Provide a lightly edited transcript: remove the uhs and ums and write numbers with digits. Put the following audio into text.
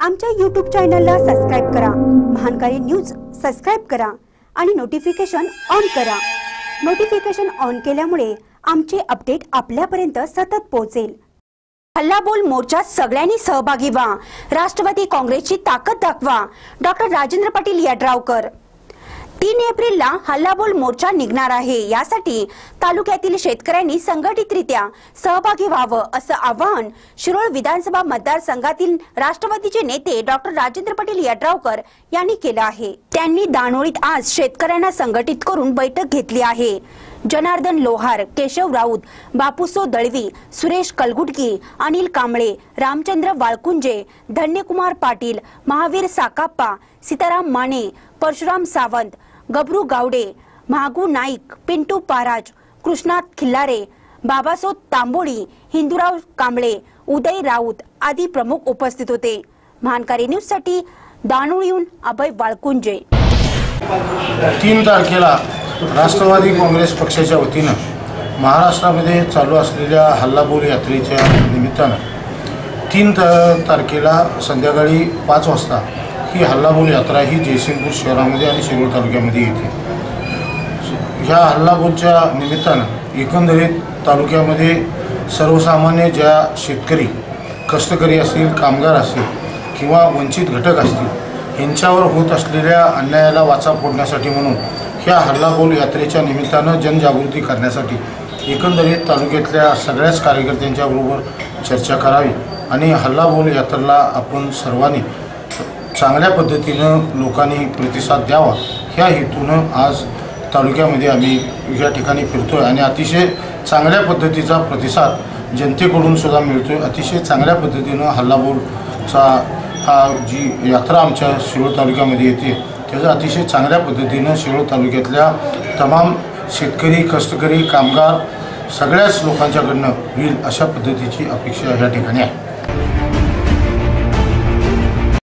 आमच्या YouTube चॅनलला subscribe करा, महानकारी न्यूज सबस्क्राइब करा आणि नोटिफिकेशन ऑन करा। नोटिफिकेशन ऑन केल्यामुळे आमचे अपडेट आपल्यापर्यंत सतत पोहोचेल। हल्लाबोल मोर्चात सगळ्यांनी सहभागी व्हा, राष्ट्रवादी काँग्रेसची ताकद दाखवा। डॉक्टर राजेंद्र पाटील यड्रावकर। 3 एप्रिलला हल्लाबोल मोर्चा निघणार आहे, यासाठी तालुक्यातील शेतकऱ्यांनी संघटितरित्या सहभागी व्हावं असं आवाहन शिरोळ विधानसभा मतदारसंघातील राष्ट्रवादीचे नेते डॉक्टर राजेंद्र पाटील यड्रावकर यांनी केलं आहे। त्यांनी दानोळीत आज शेतकऱ्यांना संघटित करून बैठक घेतली आहे। जनार्दन लोहार, केशव राऊत, बापूसो दळवी, सुरेश कलगुटगी, अनिल कांबळे, रामचंद्र वाळकुंजे, धन्यकुमार पाटील, महावीर साकाप्पा, सीताराम माने, परशुराम सावंत, गबरू गावडे, महागू नाईक, पिंटू पाराज, कृष्णात खिल्लारे, बाबासो तांबोळी, हिंदूराव कांबळे, उदय राऊत आदी प्रमुख उपस्थित होते। महानकारी न्यूज साठी दानोळीहून अभय वाळकुंजे। 3 तारखेला राष्ट्रवादी काँग्रेस पक्षाच्या वतीनं महाराष्ट्रामध्ये चालू असलेल्या हल्लाबोल यात्रेच्या निमित्तानं 3 तारखेला संध्याकाळी 5 वाजता ही हल्लाबोल यात्रा ही जयसिंगपूर शहरामध्ये आणि शिरोळ तालुक्यामध्ये येते। ह्या हल्लाबोलच्या निमित्तानं एकंदरीत तालुक्यामध्ये सर्वसामान्य ज्या शेतकरी, कष्टकरी असतील, कामगार असतील किंवा वंचित घटक असतील यांच्यावर होत असलेल्या अन्यायाला वाचा फोडण्यासाठी म्हणून ह्या हल्लाबोल यात्रेच्या निमित्तानं जनजागृती करण्यासाठी एकंदरीत तालुक्यातल्या सगळ्याच कार्यकर्त्यांच्या बरोबर चर्चा करावी आणि हल्लाबोल यात्रेला आपण सर्वांनी चांगल्या पद्धतीनं लोकांनी प्रतिसाद द्यावा ह्या हेतूनं आज तालुक्यामध्ये आम्ही या ठिकाणी फिरतोय आणि अतिशय चांगल्या पद्धतीचा प्रतिसाद जनतेकडून सुद्धा मिळतोय। अतिशय चांगल्या पद्धतीनं हल्लाबोलचा हा जी यात्रा आमच्या शिरोळ तालुक्यामध्ये येते त्याचं अतिशय चांगल्या पद्धतीनं शिरोळ तालुक्यातल्या तमाम शेतकरी, कष्टकरी, कामगार सगळ्याच लोकांच्याकडनं होईल अशा पद्धतीची अपेक्षा या ठिकाणी आहे।